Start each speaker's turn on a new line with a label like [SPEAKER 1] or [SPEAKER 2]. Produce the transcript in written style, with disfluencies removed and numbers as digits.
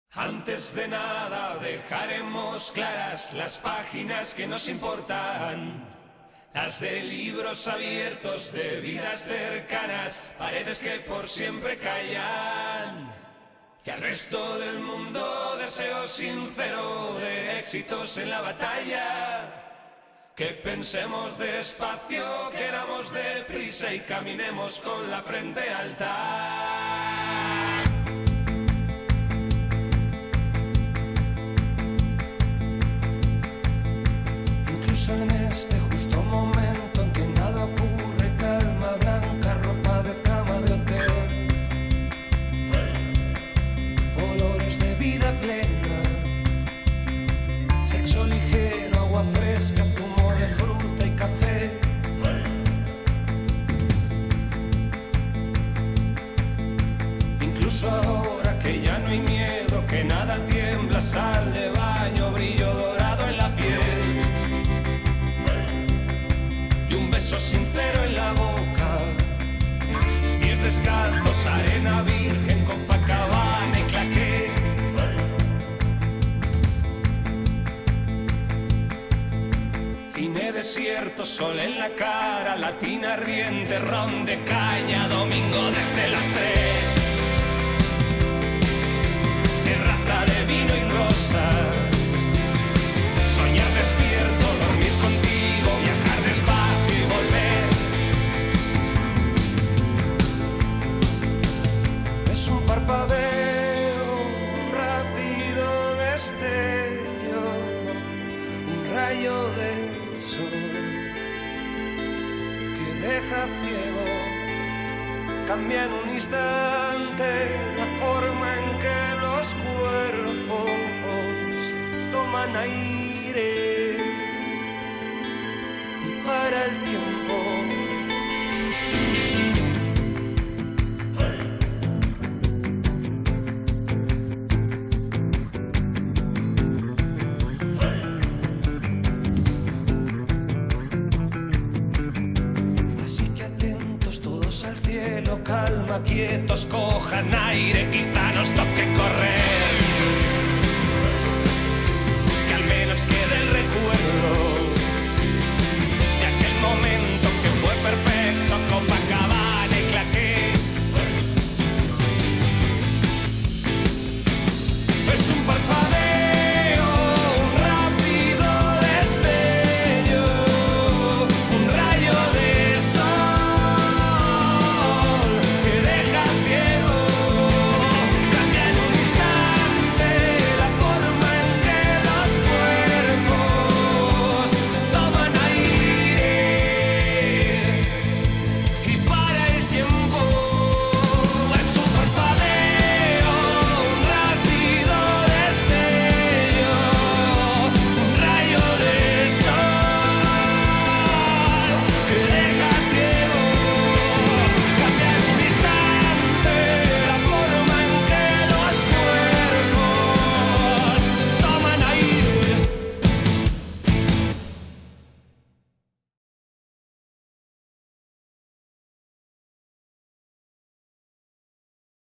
[SPEAKER 1] Antes de nada dejaremos claras las páginas que nos importan, las de libros abiertos de vidas cercanas, paredes que por siempre callan. Y al resto del mundo deseo sincero de éxitos en la batalla. Que pensemos despacio, queramos deprisa y caminemos con la frente alta. Incluso en este justo momento en que nada ocurre, calma blanca, ropa de cama de hotel, olores de vida plena, sexo ligero, agua fresca, zumo de fruta y café. Incluso ahora que ya no hay miedo, que nada tiembla, sal de baño, brillo dorado en la piel y un beso sincero en la boca, pies descalzos, arena virgen, Copacabana y claqué. Cine desierto, sol en la cara, latina riente, ron de caña, domingo desde las 3. Terraza de vino y rosas, soñar despierto, dormir contigo, viajar despacio y volver. Es un parpadeo, un rápido destello, un rayo de sol que deja ciego. Cambia en un instante la forma en que los cuerpos toman aire y para el tiempo. Al cielo, calma, quietos, cojan aire, quizá nos toque correr.